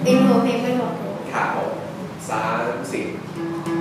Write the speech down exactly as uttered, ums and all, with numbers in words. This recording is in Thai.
อินโทรเพลงไม่บอกเลยครับผมสามสิบ